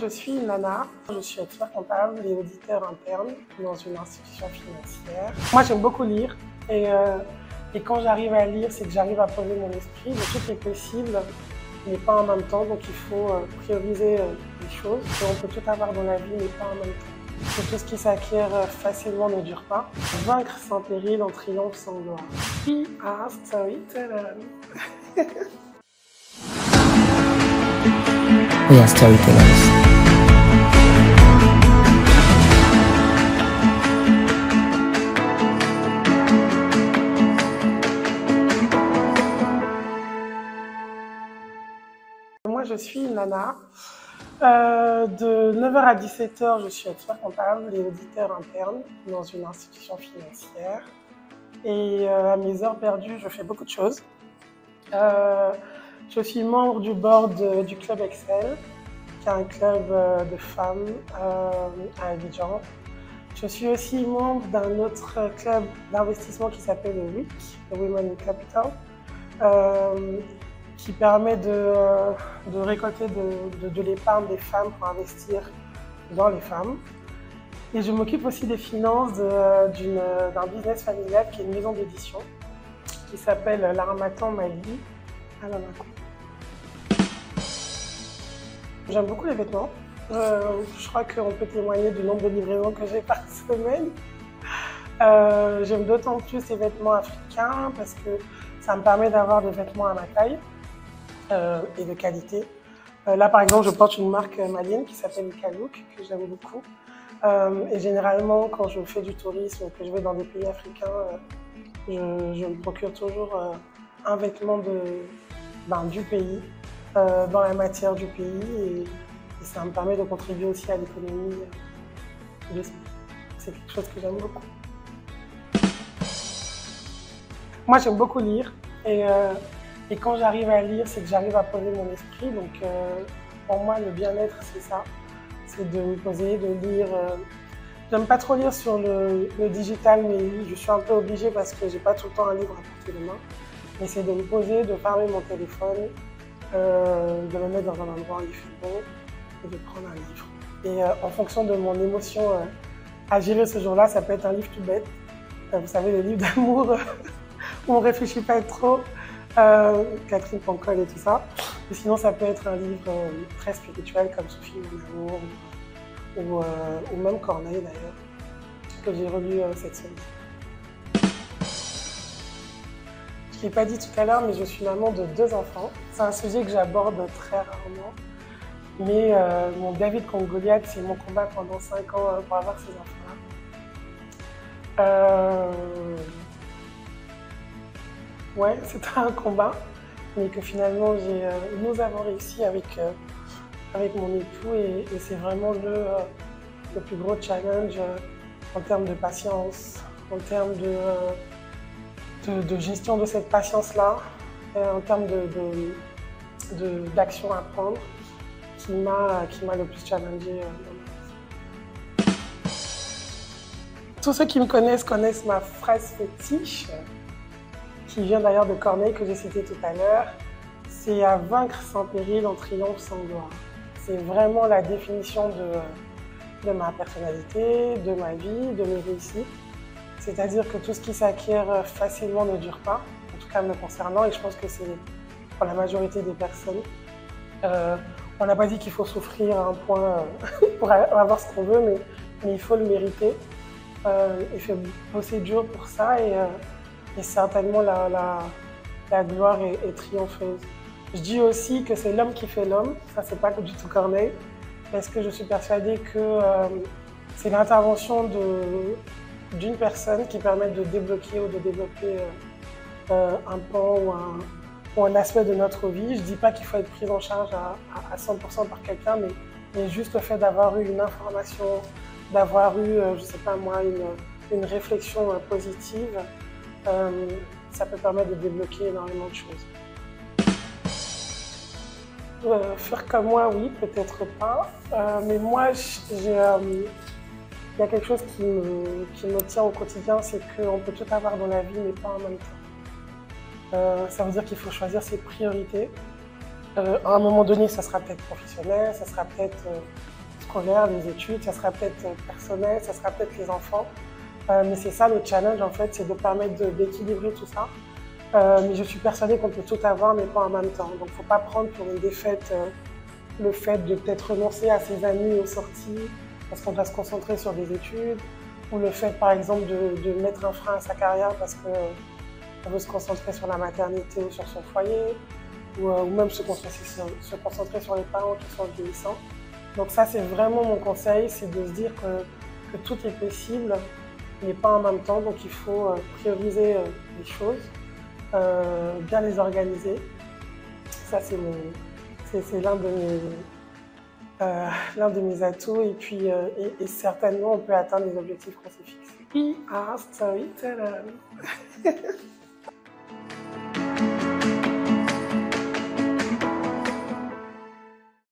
je suis Nana, je suis expert comptable et auditeur interne dans une institution financière. Moi, j'aime beaucoup lire et quand j'arrive à lire, c'est que j'arrive à poser mon esprit. Le truc est possible, mais pas en même temps, donc il faut prioriser les choses. On peut tout avoir dans la vie, mais pas en même temps. Que tout ce qui s'acquiert facilement ne dure pas. Vaincre sans péril, en triomphe sans gloire. We are storytellers. We are storytellers. Moi, je suis Nana. De 9h à 17h, je suis expert comptable et auditeur interne dans une institution financière. Et à mes heures perdues, je fais beaucoup de choses. Je suis membre du board du Club Excel, qui est un club de femmes à Abidjan. Je suis aussi membre d'un autre club d'investissement qui s'appelle le WIC, le Women in Capital, qui permet de récolter de l'épargne des femmes pour investir dans les femmes. Et je m'occupe aussi des finances d'un business familial qui est une maison d'édition qui s'appelle L'Harmattan Mali à Bamako. J'aime beaucoup les vêtements. Je crois qu'on peut témoigner du nombre de livraisons que j'ai par semaine. J'aime d'autant plus les vêtements africains parce que ça me permet d'avoir des vêtements à ma taille et de qualité. Là, par exemple, je porte une marque malienne qui s'appelle Kalouk, que j'aime beaucoup. Et généralement, quand je fais du tourisme et que je vais dans des pays africains, je me procure toujours un vêtement du pays, dans la matière du pays. Et ça me permet de contribuer aussi à l'économie de ce pays. C'est quelque chose que j'aime beaucoup. Moi, j'aime beaucoup lire. Et quand j'arrive à lire, c'est que j'arrive à poser mon esprit. Donc, pour moi, le bien-être, c'est ça. C'est de me poser, de lire. J'aime pas trop lire sur le digital, mais je suis un peu obligée parce que j'ai pas tout le temps un livre à portée de main. Mais c'est de me poser, de fermer mon téléphone, de me mettre dans un endroit où il fait beau et de prendre un livre. Et en fonction de mon émotion à gérer ce jour-là, ça peut être un livre tout bête. Vous savez, les livres d'amour où on réfléchit pas trop. Catherine Pancol et tout ça. Et sinon, ça peut être un livre très spirituel comme Sophie Mon Amour ou même Corneille d'ailleurs, que j'ai relu cette semaine. Je ne l'ai pas dit tout à l'heure, mais je suis maman de 2 enfants. C'est un sujet que j'aborde très rarement. Mais mon David contre Goliath, c'est mon combat pendant 5 ans pour avoir ces enfants-là. Ouais, c'était un combat, mais que finalement nous avons réussi avec mon époux et c'est vraiment le plus gros challenge en termes de patience, en termes de gestion de cette patience-là, en termes d'action à prendre, qui m'a le plus challengée dans ma vie. Tous ceux qui me connaissent ma phrase fétiche, qui vient d'ailleurs de Corneille, que j'ai cité tout à l'heure, c'est à vaincre sans péril, en triomphe sans gloire. C'est vraiment la définition de ma personnalité, de ma vie, de mes réussites. C'est-à-dire que tout ce qui s'acquiert facilement ne dure pas, en tout cas me concernant, et je pense que c'est pour la majorité des personnes. On n'a pas dit qu'il faut souffrir à un point pour avoir ce qu'on veut, mais il faut le mériter. Il faut bosser dur pour ça et certainement la gloire est triompheuse. Je dis aussi que c'est l'homme qui fait l'homme, ça c'est pas du tout Corneille, parce que je suis persuadée que c'est l'intervention d'une personne qui permet de débloquer ou de développer un pan ou un aspect de notre vie. Je dis pas qu'il faut être pris en charge à 100% par quelqu'un, mais juste le fait d'avoir eu une information, d'avoir eu, je sais pas moi, une réflexion positive, ça peut permettre de débloquer énormément de choses. Faire comme moi, oui, peut-être pas. Mais moi, il y a quelque chose qui me tient au quotidien, c'est qu'on peut tout avoir dans la vie, mais pas en même temps. Ça veut dire qu'il faut choisir ses priorités. À un moment donné, ça sera peut-être professionnel, ça sera peut-être scolaire, les études, ça sera peut-être personnel, ça sera peut-être les enfants. Mais c'est ça le challenge en fait, c'est de permettre d'équilibrer tout ça. Mais je suis persuadée qu'on peut tout avoir, mais pas en même temps. Donc il ne faut pas prendre pour une défaite le fait de peut-être renoncer à ses amis aux sorties parce qu'on doit se concentrer sur des études, ou le fait par exemple de mettre un frein à sa carrière parce qu'on veut se concentrer sur la maternité ou sur son foyer, ou même se concentrer sur les parents qui sont vieillissants. Donc ça c'est vraiment mon conseil, c'est de se dire que tout est possible, mais pas en même temps, donc il faut prioriser les choses, bien les organiser. Ça c'est l'un de mes atouts, et puis et certainement on peut atteindre les objectifs qu'on s'est fixés. We are storytellers.